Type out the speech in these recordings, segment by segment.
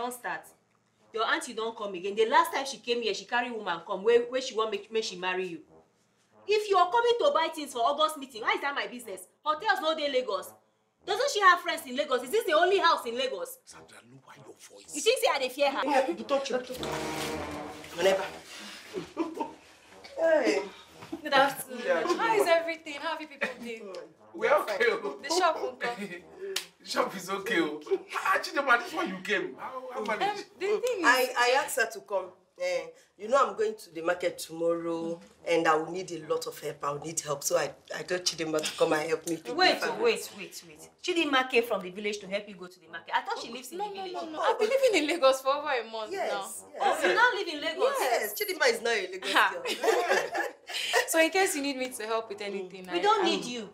don't start. Your auntie don't come again. The last time she came here, she carry woman come where she want make she marry you. If you are coming to buy things for August meeting, why is that my business? Hotels no dey Lagos. Doesn't she have friends in Lagos? Is this the only house in Lagos? Sandra, look at your voice. You think say I dey fear her? Yeah, people touch you. Whenever. Hey. Good afternoon. How is everything? How have you people doing? We're okay. The shop won't come. The shop is okay. Chidinma, this one you came. How managed? The thing is... I asked her to come. You know I'm going to the market tomorrow and I will need a lot of help. I will need help. So I told Chidinma to come and help me. Wait. Chidinma came from the village to help you go to the market. I thought she lives in the village. No. I've been living in Lagos for over a month now. Yes. Oh, you now live in Lagos? Yes, Chidinma is not a Lagos girl. So in case you need me to help with anything, we don't need you.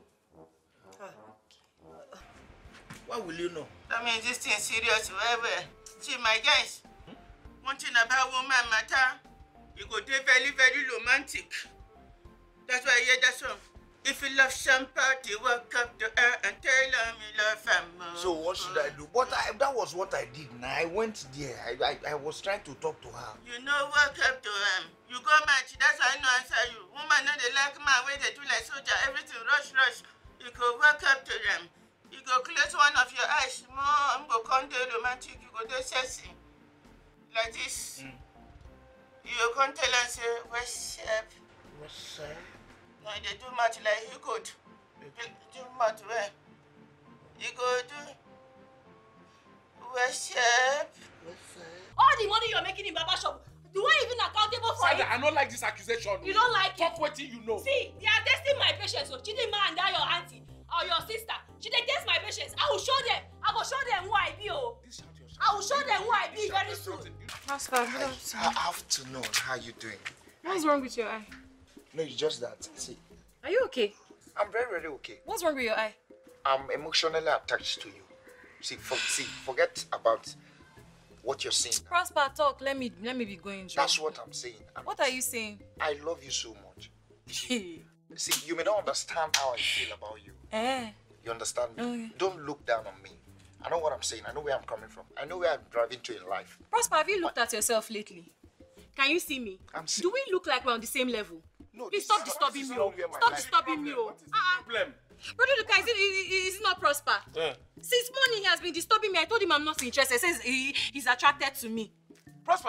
What will you know? I mean, this thing is serious. See, my guys, one thing about woman matter, you go dey very, very romantic. That's why I hear that song. If you love somebody, walk up to her and tell her you love her more. So what should I do? But that was what I did. Now I went there. I was trying to talk to her. You know, walk up to him. You go match. That's why I know answer you. Woman, no, they like man where they do like soldier. Everything rush. You go walk up to them. You go close one of your eyes. Mom, go come to romantic. You go do sexy. Like this. You come tell and say, what's up? What's up? No, they do much like you could. Do much where? You go do. What's up? All the money you're making in Baba shop, do I even accountable for Sandra, it? I don't like this accusation. You don't like Talk it? what you know. See, they are testing my patience. So Chidinma and that your auntie or your sister, she they test my patience. I will show them. I will show them who I be. Oh, I will show them who I be very soon. Pastor, I have to know how you're doing. what's wrong with your eye? No, it's just that. See, Are you okay? I'm very, very okay. What's wrong with your eye? I'm emotionally attached to you. Forget about what you're saying. Prosper, talk. Let me be going. Joe. That's what I'm saying. What are you saying? I love you so much. See, you may not understand how I feel about you. You understand me? Okay. Don't look down on me. I know what I'm saying. I know where I'm coming from. I know where I'm driving to in life. Prosper, have you looked at yourself lately? Can you see me? I'm seeing. Do we look like we're on the same level? No, Please stop disturbing me. Stop disturbing me. What is the problem? Brother Luka, is it not Prosper? Yeah. Since morning he has been disturbing me. I told him I'm not interested. He says he's attracted to me. Prosper.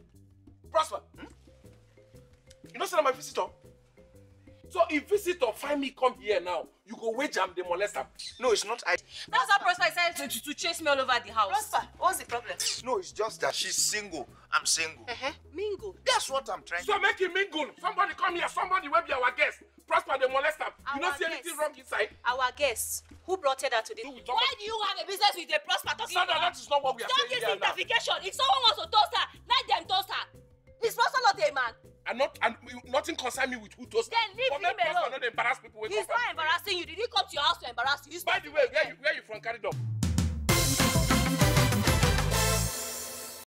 You know, sir, my visitor. So if visitor find me come here now, you go wage am the molester. No, it's not. That's how Prosper decided to chase me all over the house. Prosper, what's the problem? No, it's just that she's single. I'm single. Mingle. That's what I'm trying So to make him mingle. Somebody come here. Somebody will be our guest. Prosper the molester. You don't see anything wrong inside. Our guest, who brought her to this? Why do you have a business with a Prosper talking Sandra, about? that is not what we are Don't saying give here now. interfication. If someone wants to toast her, let them toast her. Is Prosper not a man? And nothing concern me with who toast. Then leave him alone. Not embarrass people. He's not embarrassing you. Did he come to your house to embarrass you? By the way, where you from carried up?